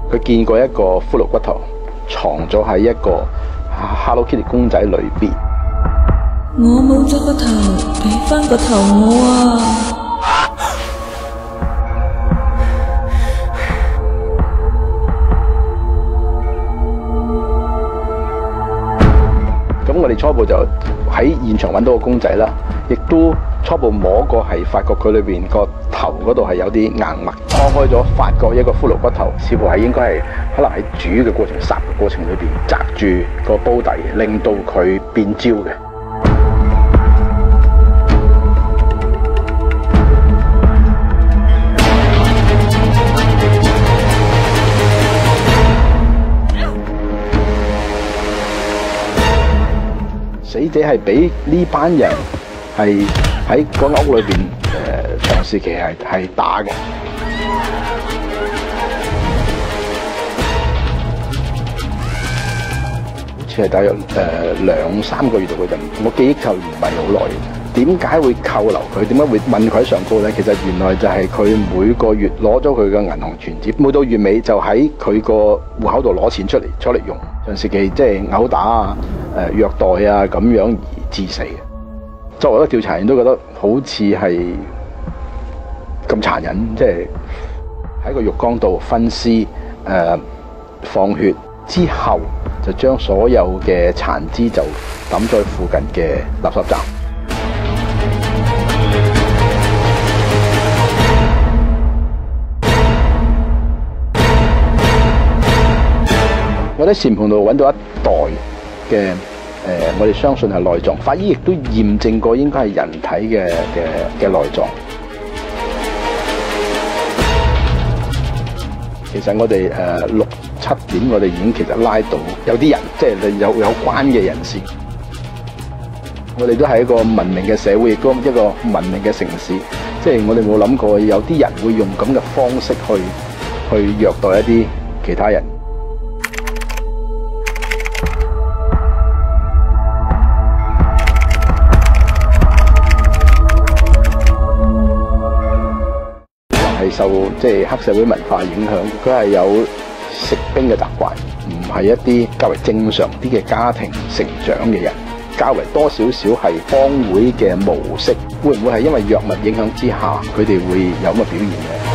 佢見過一個骷髏骨頭藏咗喺一個 Hello Kitty 公仔裏邊。 我冇咗個頭，俾翻個頭我啊！ 咁我哋初步就喺現場揾到個公仔啦，亦都初步摸過係發覺佢裏邊個頭嗰度係有啲硬物，搓開咗發覺一個骷髏骨頭，似乎係應該係可能喺煮嘅過程、烚嘅過程裏邊擲住個煲底，令到佢變焦嘅。死者係俾呢班人係喺嗰間屋裏邊長時期係打嘅，好似係大約2-3個月度嘅人，我記憶就唔係好耐。點解會扣留佢？點解會問佢上報咧？其實原來就係佢每個月攞咗佢嘅銀行存折，每到月尾就喺佢個戶口度攞錢出嚟用。長時期即係毆打啊、虐待啊咁樣而致死嘅。作為一個調查員都覺得好似係咁殘忍，即係喺個浴缸度分屍、放血之後，就將所有嘅殘肢就抌咗去附近嘅垃圾站。我喺簷篷度揾到一袋嘅我哋相信係內臟，法醫亦都驗證過應該係人體嘅內臟。其實我哋6-7點，我哋已經其實拉到有啲人，即係有關嘅人士。我哋都係一個文明嘅社會，亦都一個文明嘅城市。即係我哋冇諗過有啲人會用咁嘅方式去虐待一啲其他人。係受即係黑社會文化影響，佢係有食冰嘅習慣，唔係一啲較為正常啲嘅家庭成長嘅人，較為多少少係幫會嘅模式，會唔會係因為藥物影響之下，佢哋會有咁嘅表現嘅？